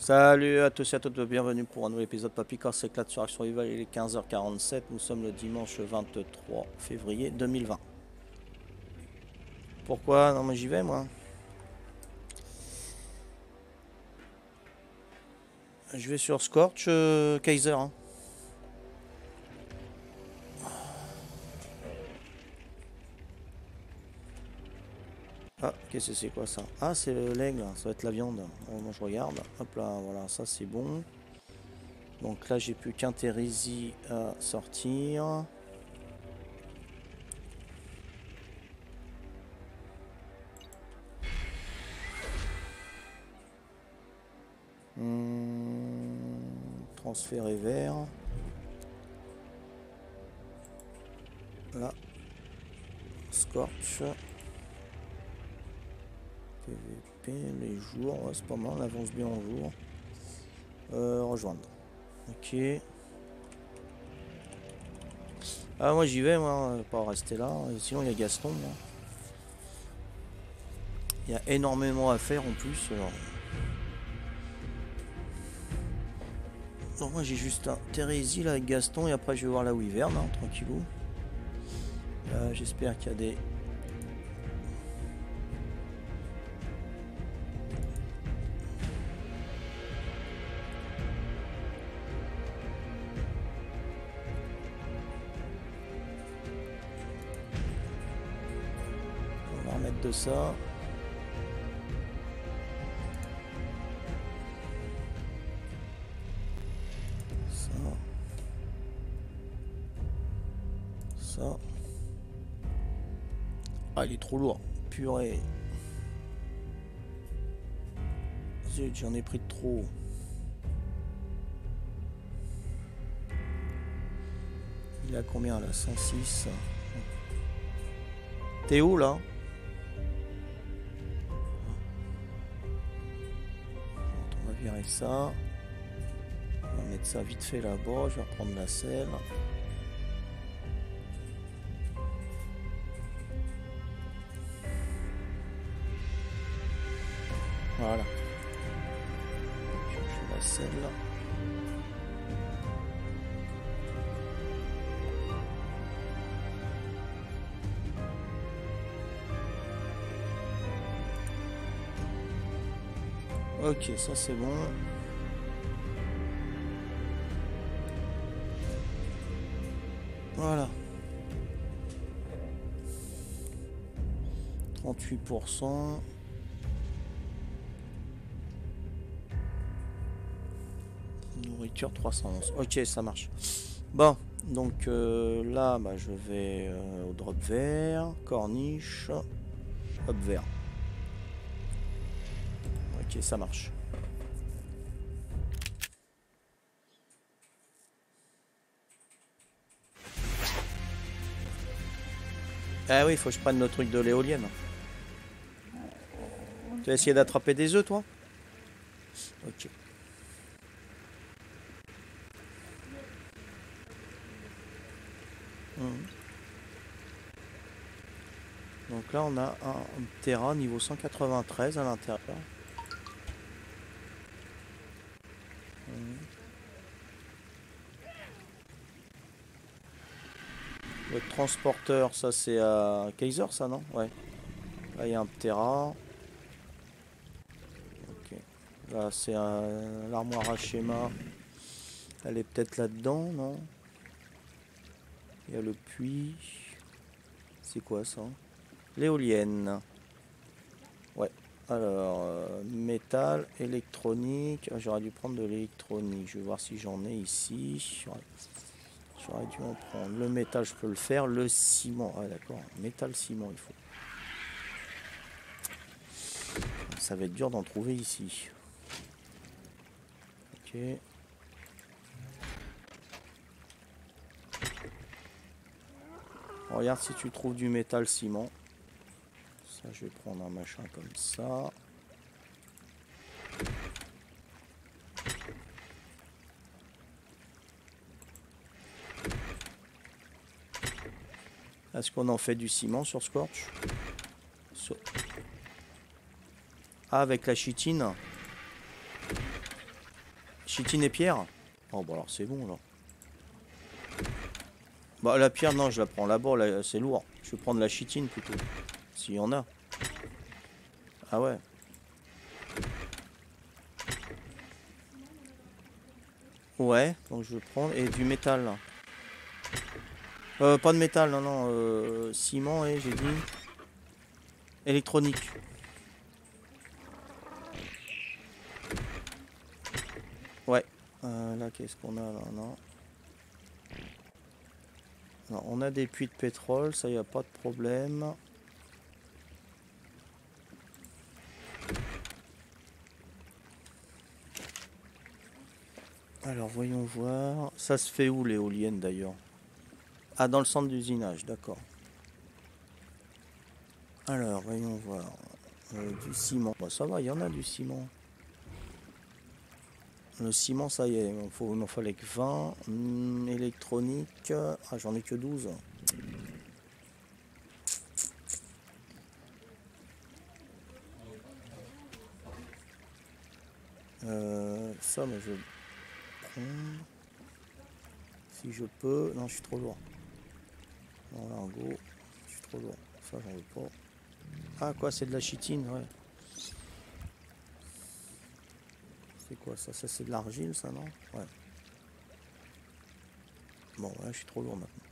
Salut à tous et à toutes, bienvenue pour un nouvel épisode Papy Corse s'éclate sur Ark Survival. Il est 15h47, nous sommes le dimanche 23 février 2020. Pourquoi? Non mais j'y vais moi. Je vais sur Scorch Kaiser. Hein. Ah, qu'est-ce que c'est quoi ça? Ah, c'est l'aigle, ça va être la viande. Oh, moi je regarde. Hop là, voilà, ça c'est bon. Donc là j'ai plus qu'un Thérésie à sortir. Transférer vers. Là. Scorch. PVP, les jours, ouais, c'est pas mal, on avance bien en jour. Rejoindre. Ok. Ah moi j'y vais, moi, pas rester là. Sinon il y a Gaston. Moi. Il y a énormément à faire en plus. Alors. Donc moi j'ai juste un Thérésie là avec Gaston et après je vais voir la Wyvern, hein, tranquillou. J'espère qu'il y a des... On va remettre de ça. Ça. Ah, il est trop lourd. Purée. Zut, j'en ai pris de trop. Il a combien là? 106. T'es où là? On va virer ça. On va mettre ça vite fait là-bas. Je vais reprendre la selle. Voilà. Je fais la selle. Ok, ça c'est bon. Voilà. 38%. Nourriture 311. Ok, ça marche. Bon, donc là, bah, je vais au drop vert, corniche, hop vert. Ok, ça marche. Ah oui, il faut que je prenne le truc de l'éolienne. Tu vas essayer d'attraper des œufs, toi? Ok. Donc là, on a un terrain niveau 193 à l'intérieur. Le transporteur, ça c'est à Kaiser, ça, non? Ouais. Là, il y a un Ptera. Ok. Là, c'est l'armoire à schéma. Elle est peut-être là-dedans, non? Il y a le puits. C'est quoi ça? L'éolienne. Ouais. Alors, métal, électronique. Ah, j'aurais dû prendre de l'électronique. Je vais voir si j'en ai ici. J'aurais dû en prendre. Le métal, je peux le faire. Le ciment. Ah, d'accord. Métal, ciment, il faut. Ça va être dur d'en trouver ici. Ok. Regarde si tu trouves du métal ciment. Ça, je vais prendre un machin comme ça. Est-ce qu'on en fait du ciment sur Scorch? Ah, avec la chitine. Chitine et pierre. Oh bah alors c'est bon là. Bah la pierre non je la prends là-bas, là, c'est lourd. Je vais prendre la chitine plutôt. S'il y en a. Ah ouais. Ouais, donc je vais prendre. Et du métal là. Pas de métal, non, non. Ciment et j'ai dit. Électronique. Ouais. Là qu'est-ce qu'on a là? Non. Non, on a des puits de pétrole, ça y a pas de problème. Alors voyons voir. Ça se fait où l'éolienne d'ailleurs? Ah, dans le centre d'usinage, d'accord. Alors voyons voir. Du ciment. Bah, ça va, il y en a du ciment. Le ciment, ça y est, il m'en fallait que 20. Électronique. Ah, j'en ai que 12. Ça, mais je vais prendre. Si je peux. Non, je suis trop lourd. Non, là, en gros, je suis trop lourd. Ça, j'en veux pas. Ah, quoi, c'est de la chitine, ouais. C'est quoi ça? Ça, c'est de l'argile, ça, non? Ouais. Bon, là, je suis trop lourd maintenant.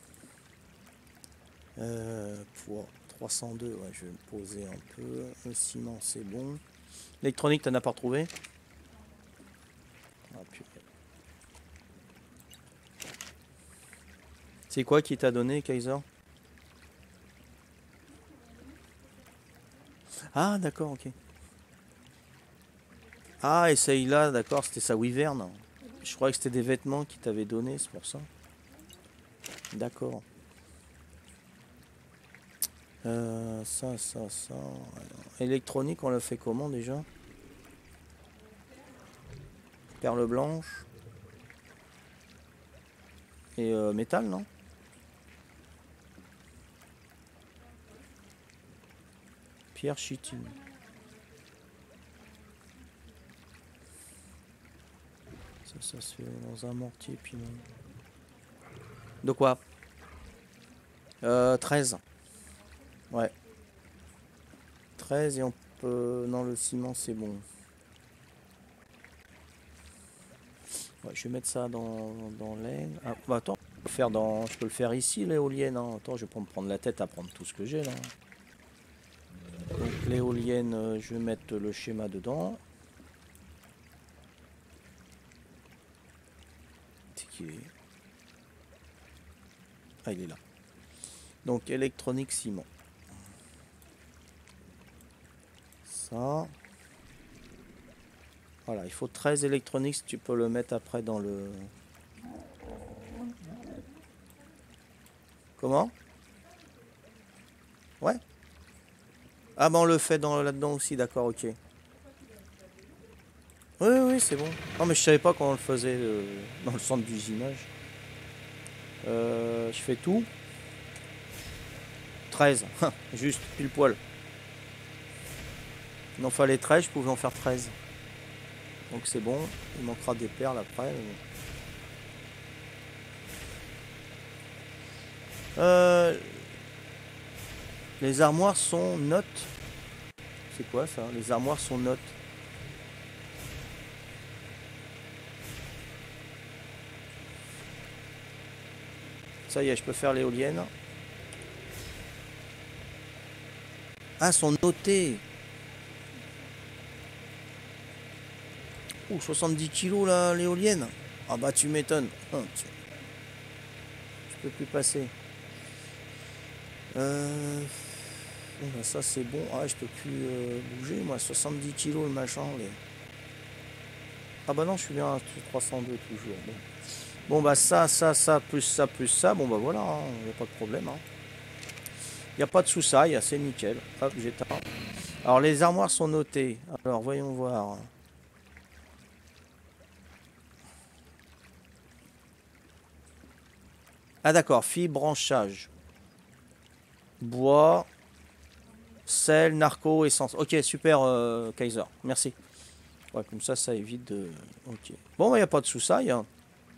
Poids 302, ouais, je vais me poser un peu. Le ciment, c'est bon. L'électronique, t'en as pas retrouvé? Ah, purée. C'est quoi qui t'a donné, Kaiser? Ah, d'accord, ok. Ah, et celle-là, d'accord, c'était sa wyvern. Je croyais que c'était des vêtements qui t'avaient donné, c'est pour ça. D'accord. Ça. Ouais. Électronique, on l'a fait comment déjà? Perle blanche. Et métal, non? Pierre chitine. Ça se fait dans un mortier, puis non. De quoi? 13. Ouais. 13 et on peut... Non, le ciment, c'est bon. Ouais, je vais mettre ça dans l'aine. Ah, bah attends, je peux le faire ici, l'éolienne. Hein. Attends, je vais pas me prendre la tête à prendre tout ce que j'ai là. Donc l'éolienne, je vais mettre le schéma dedans. C'est qui est... Ah, il est là. Donc électronique ciment. Ça. Voilà, il faut 13 électroniques si tu peux le mettre après dans le... Comment? Ouais. Ah bah on le fait là-dedans aussi, d'accord, ok. Oui, c'est bon. Non mais je savais pas comment on le faisait dans le centre d'usinage. Je fais tout. 13. Juste pile poil. Il en fallait 13, je pouvais en faire 13. Donc c'est bon. Il manquera des perles après. Les armoires sont notes. C'est quoi ça? Les armoires sont notes. Ça y est, je peux faire l'éolienne. Ah, sont notées. Oh, 70 kilos là, l'éolienne. Ah bah tu m'étonnes. Je peux plus passer. Bon, bah, ça c'est bon. Ah, je peux plus bouger moi. 70 kilos le machin. Ah bah non, je suis bien à 302 toujours. Bon bah ça, plus ça, plus ça. Bon bah voilà, il n'y a pas de problème. Il n'y a pas de sous-saille, c'est nickel. Hop, j'éteins. Alors les armoires sont notées. Alors voyons voir. Ah d'accord, fibre, branchage. Bois, sel, narco, essence. Ok, super Kaiser, merci. Ouais, comme ça évite de... Ok. Bon, il n'y a pas de sous-saille. Hein.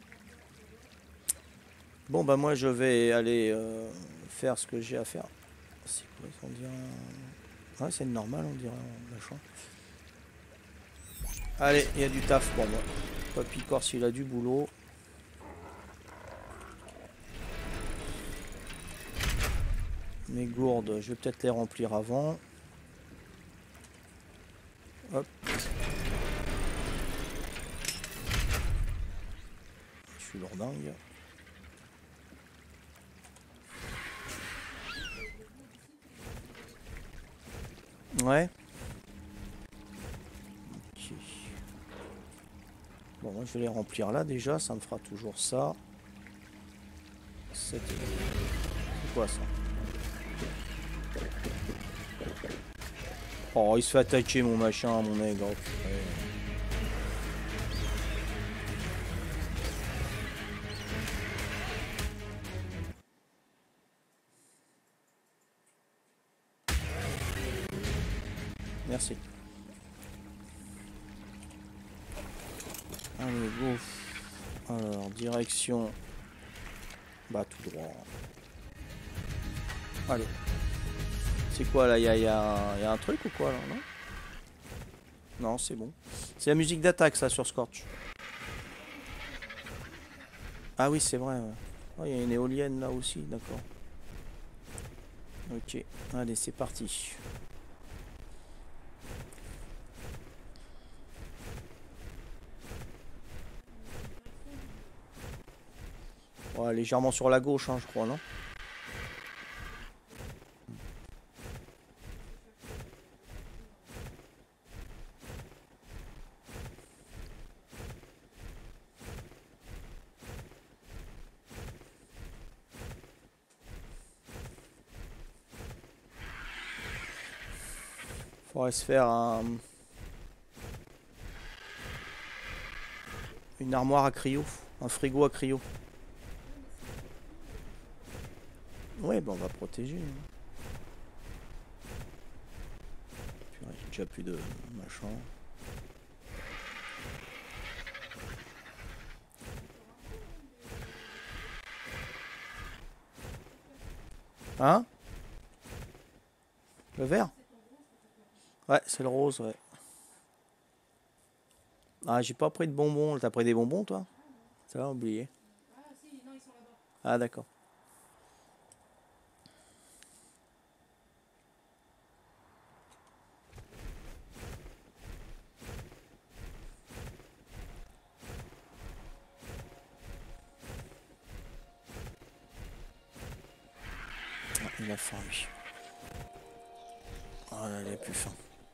Bon, bah moi, je vais aller faire ce que j'ai à faire. C'est quoi, on dirait... Ouais, c'est normal, on dirait, machin. Allez, il y a du taf pour moi. Papy Corse, il a du boulot. Mes gourdes, je vais peut-être les remplir avant. Hop. Je suis lourdingue. Ouais. Okay. Bon, moi je vais les remplir là déjà, ça me fera toujours ça. C'est quoi ça? Oh, il se fait attaquer mon machin, mon nègre. Ouais. Merci. Allez, go. Alors, direction. Bah, tout droit. Allez. C'est quoi là? Il y a un truc ou quoi là? Non, non, c'est bon. C'est la musique d'attaque ça sur Scorch. Ah oui, c'est vrai. Ouais. Oh, il y a une éolienne là aussi, d'accord. Ok, allez, c'est parti. Ouais, légèrement sur la gauche, hein, je crois, non? Faudrait se faire une armoire à cryo, un frigo à cryo. Ouais, ben on va protéger. Hein. J'ai déjà plus de machin. Hein? Le vert? Ouais, c'est le rose, ouais. Ah, j'ai pas pris de bonbons. T'as pris des bonbons, toi? Ça va, oublié. Ah, d'accord. Ah, il a faim, lui. Ah là, il a plus faim.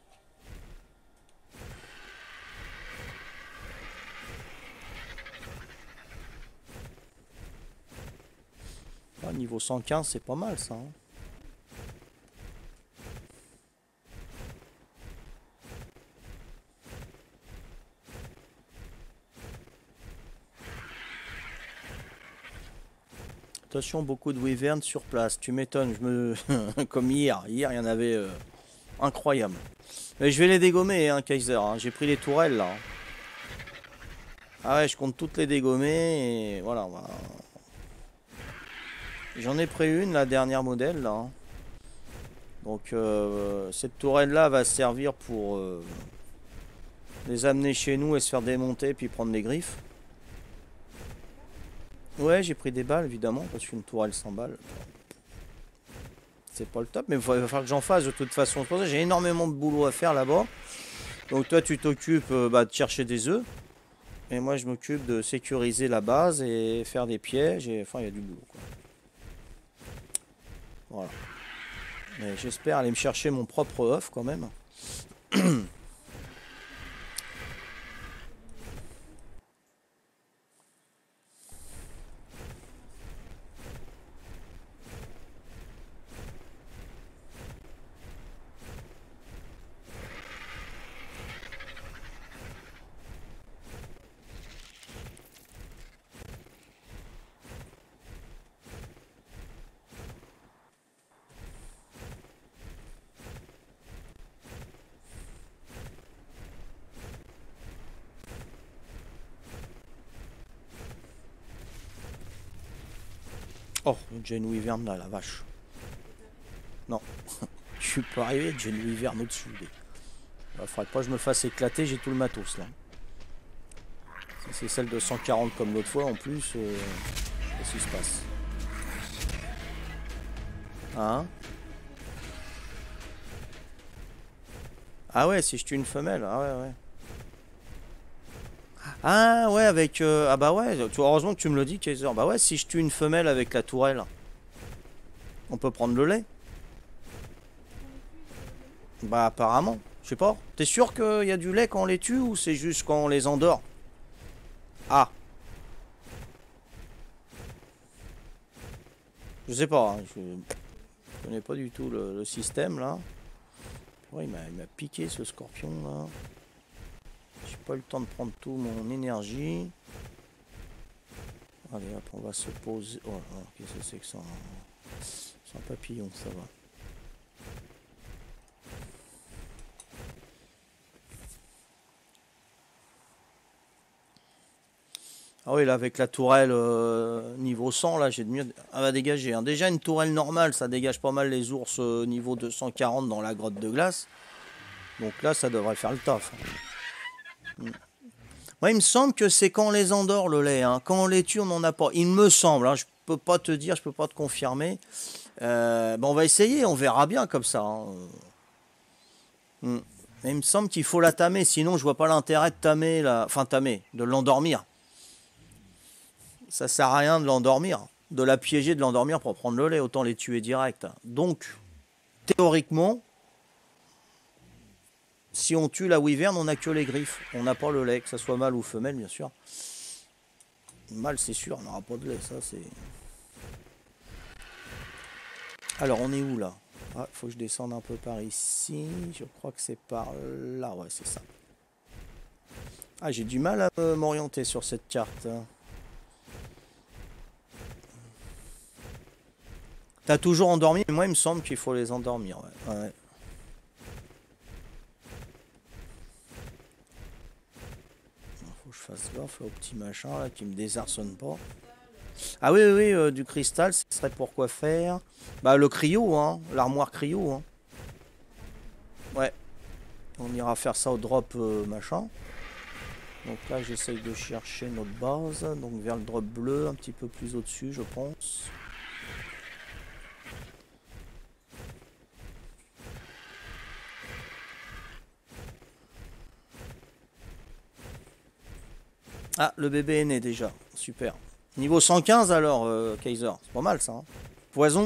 Ah, niveau 115, c'est pas mal, ça. Hein. Attention, beaucoup de wyverns sur place. Tu m'étonnes, je me... comme hier. Hier, il y en avait incroyable. Mais je vais les dégommer, hein, Kaiser. Hein. J'ai pris les tourelles, là. Ah ouais, je compte toutes les dégommer. Et voilà. J'en ai pris une, la dernière modèle, là. Hein. Donc, cette tourelle-là va servir pour les amener chez nous et se faire démonter, puis prendre les griffes. Ouais, j'ai pris des balles, évidemment, parce qu'une tourelle 100 balles, c'est pas le top, mais il va falloir que j'en fasse de toute façon. C'est pour ça que j'ai énormément de boulot à faire là-bas. Donc toi, tu t'occupes de chercher des œufs. Et moi, je m'occupe de sécuriser la base et faire des pièges. Et enfin, il y a du boulot, quoi. Voilà. Mais j'espère aller me chercher mon propre œuf, quand même. Oh, déjà une wyvern là, la vache. Non, je suis pas arrivé, j'ai une wyvern au-dessus. Il faudrait pas que je me fasse éclater, j'ai tout le matos là. Si c'est celle de 140 comme l'autre fois en plus, qu'est-ce qui se passe? Hein? Ah ouais, si je tue une femelle, ah ouais, ouais. Ah ouais, avec... ah bah ouais, heureusement que tu me le dis, Kaiser. Bah ouais, si je tue une femelle avec la tourelle, on peut prendre le lait? Bah apparemment, je sais pas. T'es sûr qu'il y a du lait quand on les tue ou c'est juste quand on les endort? Ah, je sais pas, hein, je connais pas du tout le système là. Ouais, il m'a piqué ce scorpion là. J'ai pas eu le temps de prendre tout mon énergie. Allez hop, on va se poser. Oh, oh, qu'est-ce que c'est que ça? C'est un papillon, ça va. Ah oui, là, avec la tourelle niveau 100, là, j'ai de mieux à dégager. Hein. Déjà, une tourelle normale, ça dégage pas mal les ours niveau 240 dans la grotte de glace. Donc là, ça devrait faire le taf. Moi, il me semble que c'est quand on les endort, le lait. Hein. Quand on les tue, on n'en a pas. Il me semble, hein, je peux pas te dire, je peux pas te confirmer. Bon, on va essayer, on verra bien comme ça. Hein. Mais il me semble qu'il faut la tamer, sinon je vois pas l'intérêt de tamer, enfin tamer, de l'endormir. Ça sert à rien de l'endormir, de la piéger, de l'endormir pour prendre le lait, autant les tuer direct. Donc, théoriquement, si on tue la wyvern, on n'a que les griffes. On n'a pas le lait, que ce soit mâle ou femelle, bien sûr. Mâle, c'est sûr, on n'aura pas de lait, ça c'est... Alors, on est où là? Ah, faut que je descende un peu par ici. Je crois que c'est par là, ouais, c'est ça. Ah, j'ai du mal à m'orienter sur cette carte. T'as toujours endormi, mais moi il me semble qu'il faut les endormir. Ouais. Ouais. Faut que je fasse gaffe là, au petit machin là, qui me désarçonne pas. Ah oui, oui, oui du cristal, ce serait pour quoi faire? Bah le cryo, hein, l'armoire cryo. Hein. Ouais, on ira faire ça au drop machin. Donc là j'essaye de chercher notre base, donc vers le drop bleu, un petit peu plus au-dessus je pense. Ah, le bébé est né déjà. Super. Niveau 115 alors, Kaiser. C'est pas mal ça. Hein. Poison.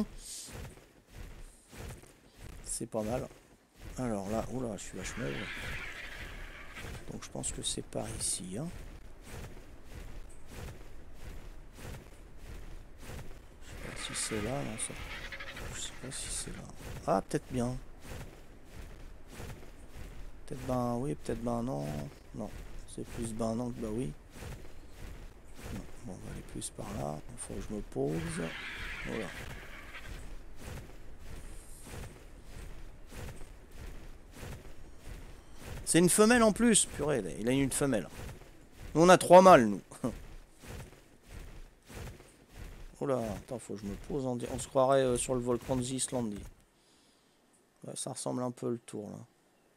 C'est pas mal. Alors là, oula, je suis vachement. Donc je pense que c'est par ici. Hein. Je sais pas si c'est là. Non, ça... Je sais pas si c'est là. Ah, peut-être bien. Peut-être ben oui, peut-être ben non. Non, c'est plus ben non que ben oui. Non. Bon, on va aller plus par là. Il faut que je me pose. Voilà. C'est une femelle en plus. Purée, il a une femelle. Nous, on a 3 mâles, nous. Oh là, attends, faut que je me pose. On se croirait sur le volcan de Zislandie. Ouais, ça ressemble un peu le tour, là.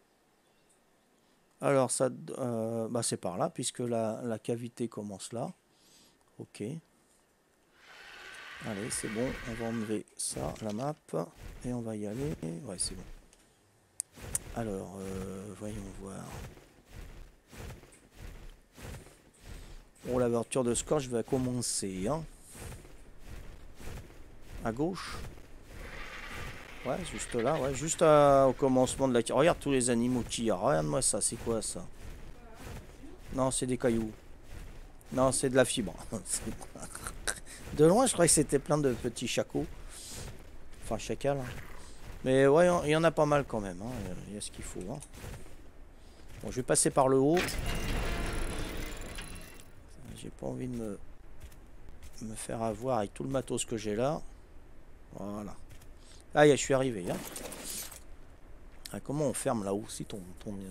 Alors, ça, bah, c'est par là, puisque la cavité commence là. Ok. Allez, c'est bon. On va enlever ça, la map. Et on va y aller. Ouais, c'est bon. Alors, voyons voir. Bon, l'aventure de Scorch va commencer. Hein. À gauche. Ouais, juste là, ouais, juste au commencement de la... Regarde tous les animaux qu'il y a. Regarde-moi ça, c'est quoi ça? Non, c'est des cailloux. Non, c'est de la fibre. De loin, je croyais que c'était plein de petits chacos. Enfin, chacals. Hein. Mais ouais, il y en a pas mal quand même. Hein. Il y a ce qu'il faut. Hein. Bon, je vais passer par le haut. J'ai pas envie de me faire avoir avec tout le matos que j'ai là. Voilà. Ah, je suis arrivé. Hein. Ah, comment on ferme là-haut aussi ton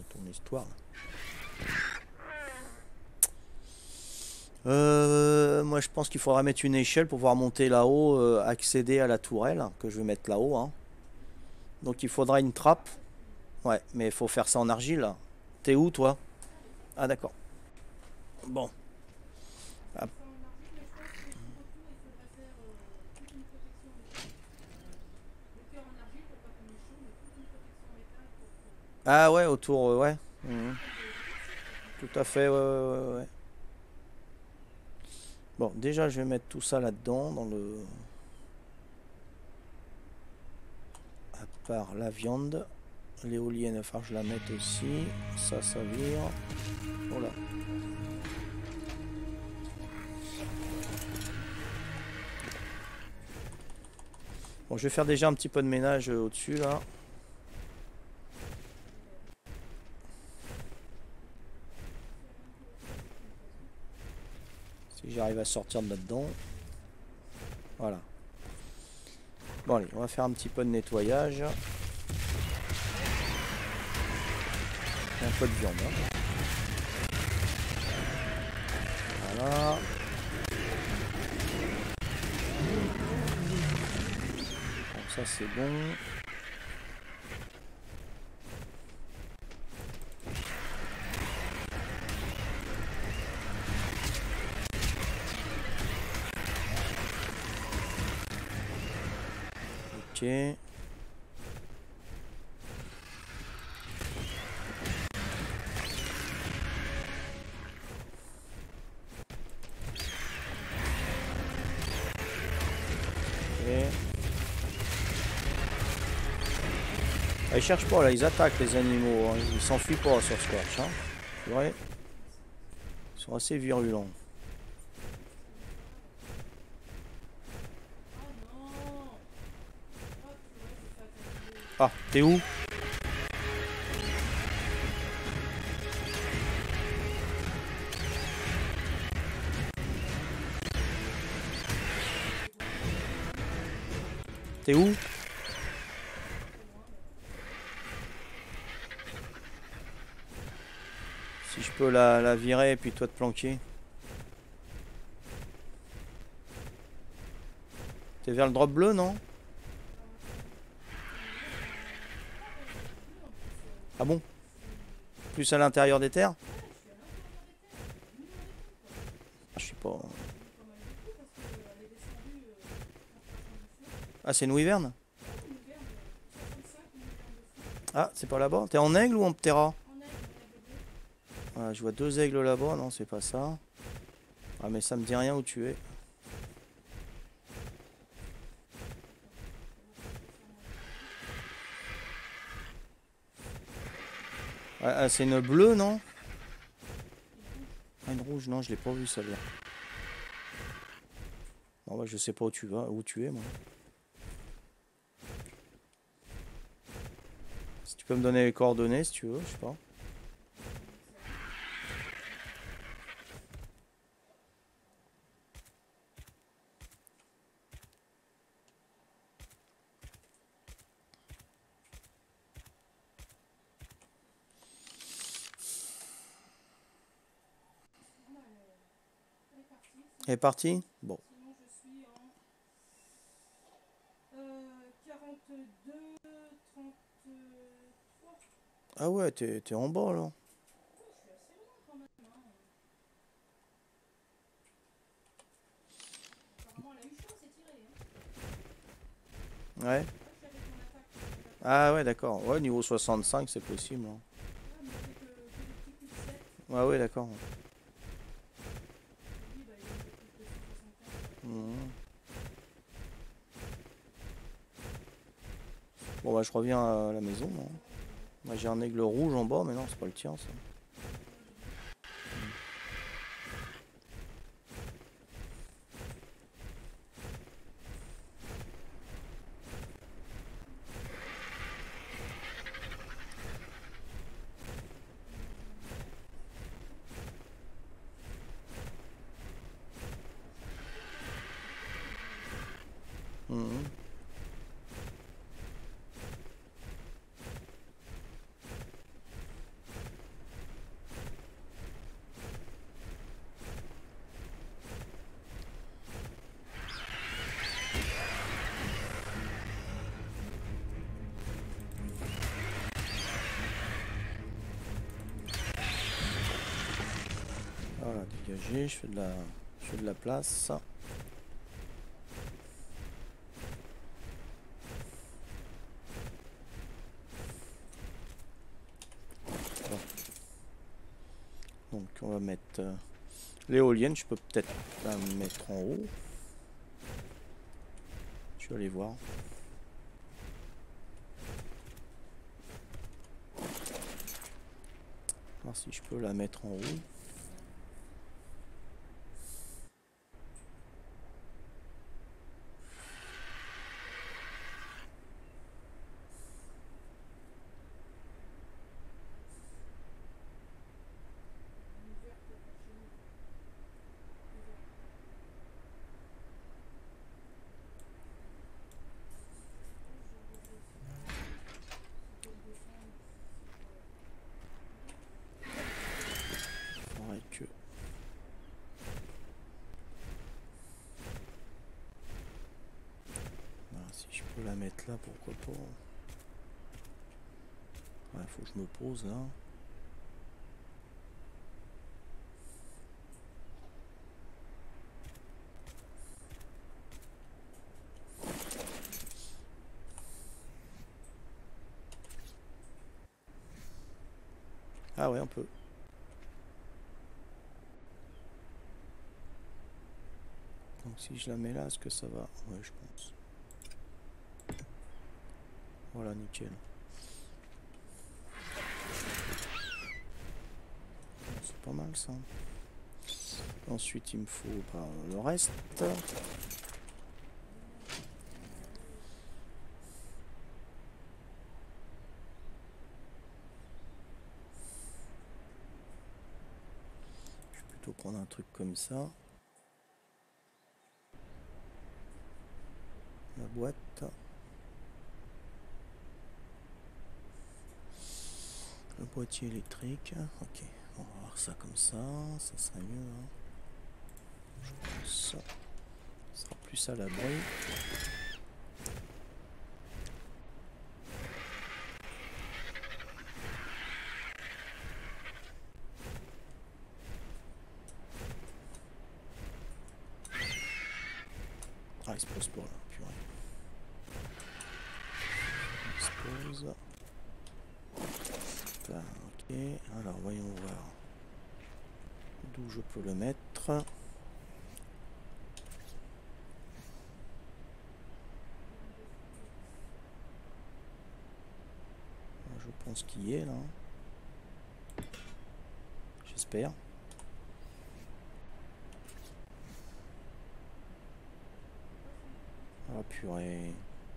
histoire là. Moi moi je pense qu'il faudra mettre une échelle pour pouvoir monter là-haut, accéder à la tourelle, que je vais mettre là-haut, hein. Donc il faudra une trappe. Ouais, mais il faut faire ça en argile. T'es où toi? Ah d'accord. Bon. Ah, ah ouais, autour, ouais. Mhm. Tout à fait, ouais, ouais, ouais, ouais. Bon, déjà je vais mettre tout ça là-dedans, dans le... À part la viande. L'éolienne, il va falloir que je la mette aussi. Ça vire. Voilà. Bon, je vais faire déjà un petit peu de ménage au-dessus, là. Si j'arrive à sortir de là-dedans. Voilà. Bon, allez, on va faire un petit peu de nettoyage. Un peu de viande, hein. Voilà. Bon, ça, c'est bon. Ok. Ah, ils cherchent pas là, ils attaquent les animaux, hein. Ils s'enfuient pas sur Scorch, hein. C'est vrai. Ils sont assez virulents. Ah, t'es où? T'es où? Si je peux la virer et puis toi te planquer. T'es vers le drop bleu, non? Ah bon? Plus à l'intérieur des terres? Je sais pas. Ah, c'est une wyvern? Ah, c'est pas là-bas. T'es en aigle ou en ptera? Ah, je vois deux aigles là-bas. Non, c'est pas ça. Ah, mais ça me dit rien où tu es. Ah, c'est une bleue, non? Ah, une rouge, non, je l'ai pas vue celle-là. Bon, bah, je sais pas où tu vas, où tu es, moi. Si tu peux me donner les coordonnées, si tu veux, je sais pas. Elle est partie? Bon. Ah ouais, t'es en bas, là. Ouais. Ah ouais, d'accord. Ouais, niveau 65, c'est possible, hein. Ouais, ouais, d'accord. Mhm. Bon, bah, je reviens à la maison, hein. Moi, j'ai un aigle rouge en bas, mais non, c'est pas le tien, ça. Mhm. Voilà, dégagé, je fais de la place. Bon. Donc on va mettre l'éolienne, je peux peut-être la mettre en haut. Je vais aller voir. Voir si je peux la mettre en haut. Faudrait que... Voilà, si je peux la mettre là, pourquoi pas. Ouais, faut que je me pose là. Ah ouais, on peut. Donc si je la mets là, est-ce que ça va? Ouais, je pense. Voilà, nickel. C'est pas mal ça. Ensuite, il me faut le reste. Je vais plutôt prendre un truc comme ça. La boîte. Le boîtier électrique. Ok, on va voir ça comme ça. Ça serait mieux. Hein. Je pense. Ça sera plus à l'abri. Ah, il se pose pas là, purée. Il se pose. Là, ok, alors voyons voir d'où je peux le mettre. Je pense qu'il y est là. J'espère. Ah purée.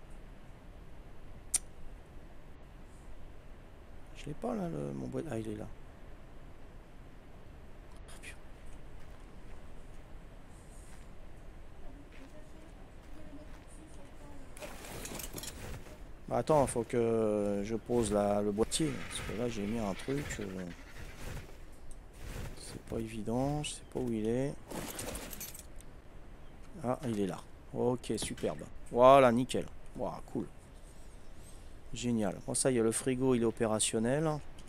Je l'ai pas là, mon boîte. Ah, il est là. Oh, purée. Bah, attends, faut que je pose le boîtier. Parce que là, j'ai mis un truc. C'est pas évident. Je sais pas où il est. Ah, il est là. Ok, superbe. Voilà, nickel. Wow, cool. Génial. Bon, ça y est, le frigo, il est opérationnel.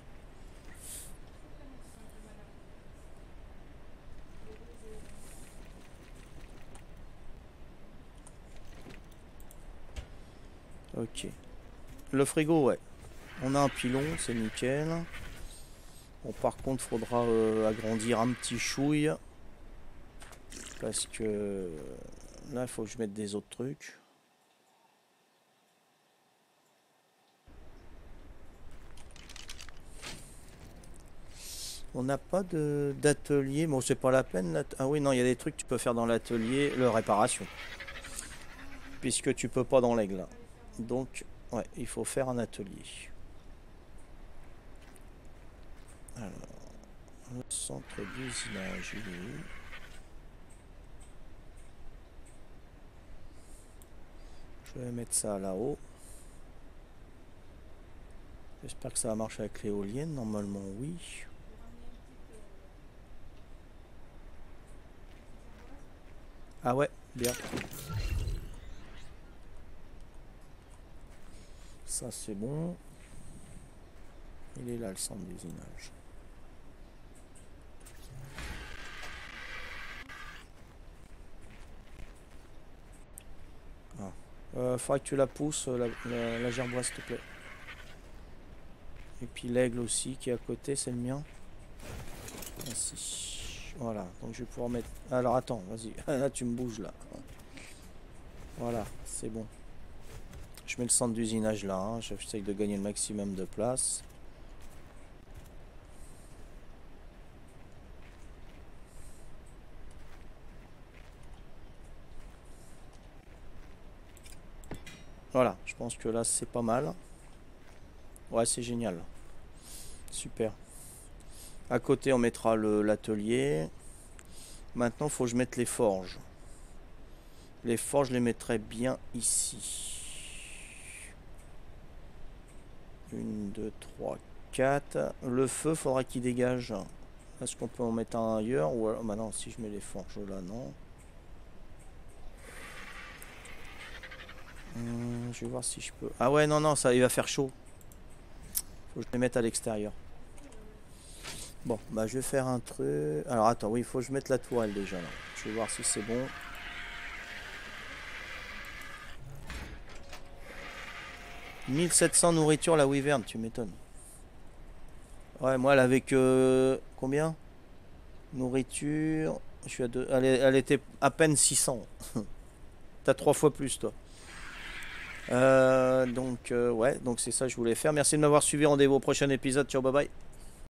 Ok. Le frigo, ouais. On a un pilon, c'est nickel. Bon, par contre, faudra agrandir un petit chouille. Parce que là, il faut que je mette des autres trucs. On n'a pas d'atelier. Bon, c'est pas la peine. Ah oui, non, il y a des trucs que tu peux faire dans l'atelier. Le réparation. Puisque tu peux pas dans l'aigle. Donc, ouais, il faut faire un atelier. Alors, le centre d'usinage, il est où? Je vais mettre ça là-haut. J'espère que ça va marcher avec l'éolienne. Normalement, oui. Ah ouais, bien. Ça, c'est bon. Il est là, le centre d'usinage. Faudrait que tu la pousses, la gerboise, s'il te plaît. Et puis l'aigle aussi qui est à côté, c'est le mien. Ainsi. Voilà, donc je vais pouvoir mettre... Alors attends, vas-y. Là tu me bouges là. Voilà, c'est bon. Je mets le centre d'usinage là, hein. J'essaye de gagner le maximum de place. Voilà, je pense que là c'est pas mal. Ouais, c'est génial. Super. À côté on mettra l'atelier. Maintenant il faut que je mette les forges. Les forges je les mettrai bien ici. 1, 2, 3, 4. Le feu faudra qu'il dégage. Est-ce qu'on peut en mettre un ailleurs? Ou alors, bah non, si je mets les forges là, non. Je vais voir si je peux. Ah ouais, non, non, ça, il va faire chaud. Faut que je les mette à l'extérieur. Bon, bah je vais faire un truc. Alors attends, oui, il faut que je mette la tourelle déjà là. Je vais voir si c'est bon. « 1700 nourriture la wyvern, tu m'étonnes. » Ouais, moi elle avait que... Combien? Nourriture... Je suis à 2... Elle était à peine 600. T'as 3 fois plus toi. Ouais, donc c'est ça que je voulais faire. Merci de m'avoir suivi. Rendez-vous au prochain épisode. Ciao, bye bye.